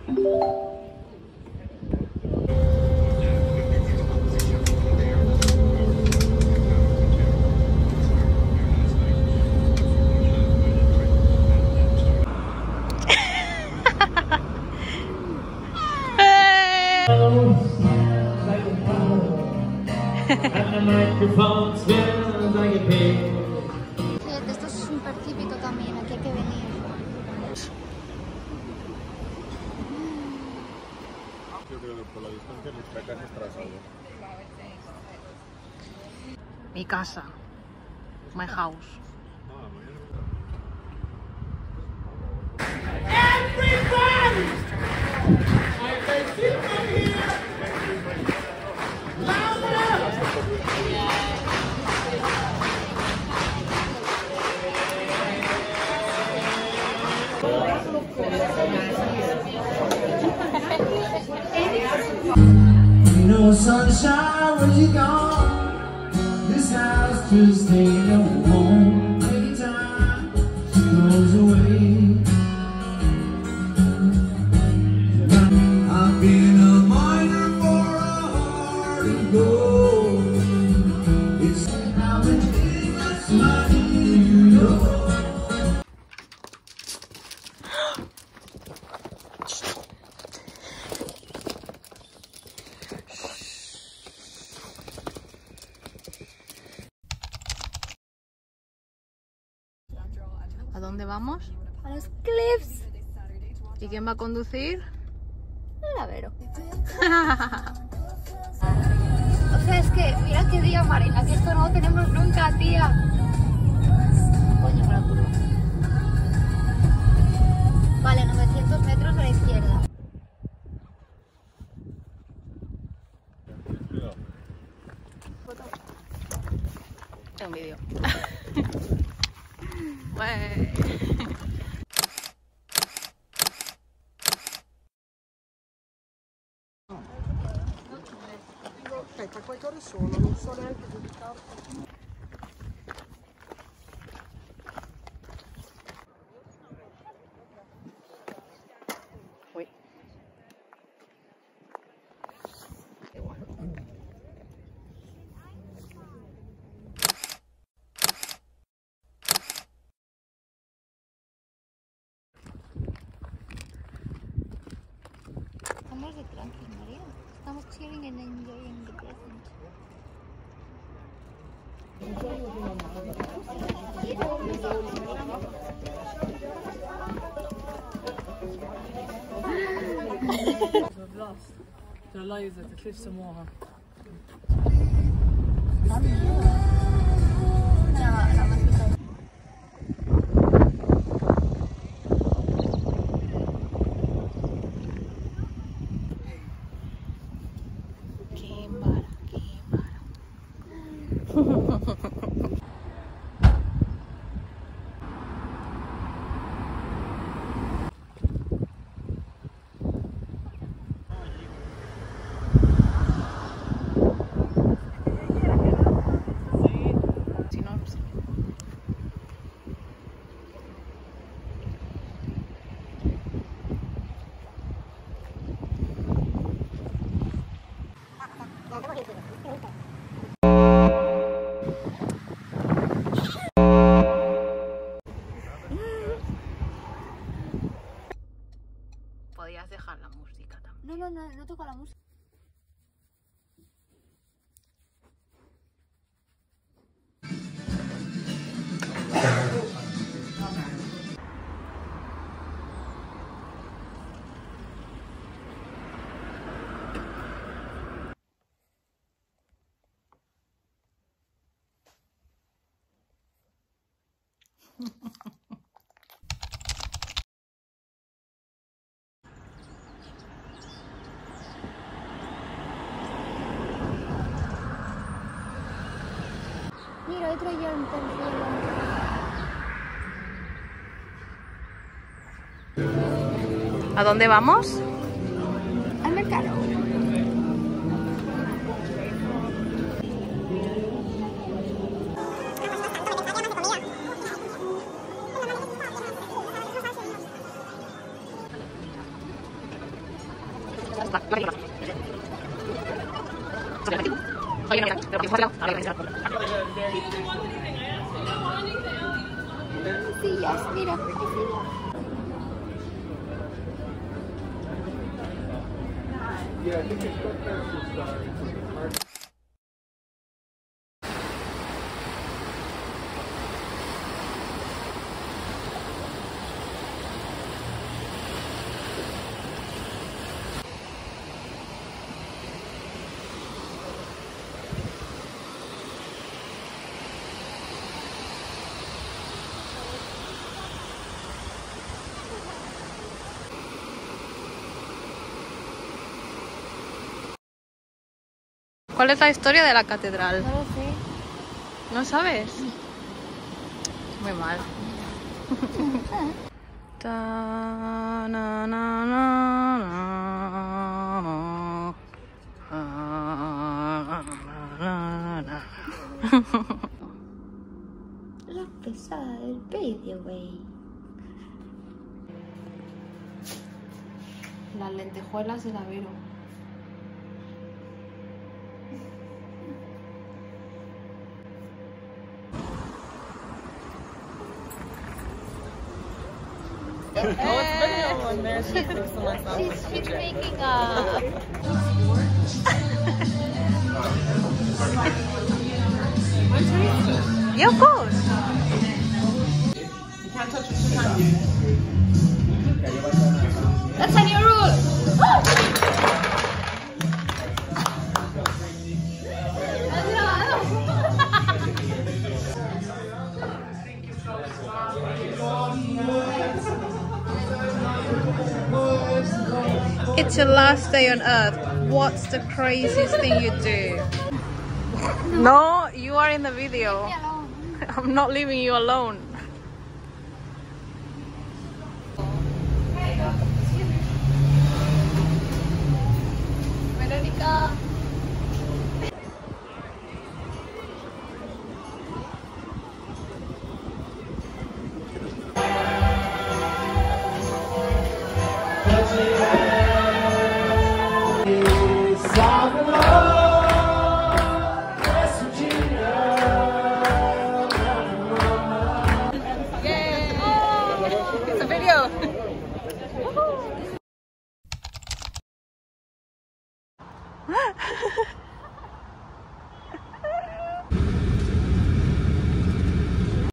Fíjate, esto es súper típico también, aquí hay que venir. Yo creo que por la distancia nuestra casa estará salvo. Mi casa. My house. No sunshine when you're gone. This house just ain't no home. Anytime she goes away. I've been a miner for a heart of gold. It's how it is, money, you know. ¿A dónde vamos? A los cliffs. ¿Y quién va a conducir? La Vero. O sea, es que mira qué día, Marina, que esto no lo tenemos nunca, tía. Coño, me la curva. Vale, 900 metros a la izquierda. Es un vídeo. Aspetta, quante ore sono? Non so neanche giudicarlo. Uy. Igual. Estamos de tranqui, María. Estamos chilling and enjoying the present. We've lost. There are lives at the cliffs of Moher. Si no, no sé. Podías dejar la música también. No toco la música. Mira, otro llanta en cielo. ¿A dónde vamos? Al mercado. Sillas, mira. ¿Cuál es la historia de la catedral? No lo sé. ¿No sabes? Muy mal. Ta, na, na, na, na, na, na. La pesada del vídeo, güey. Las lentejuelas de la Vero. She's making a... Yeah, of course. That's a new rule. It's your last day on Earth. What's the craziest thing you do? No, you are in the video. I'm not leaving you alone.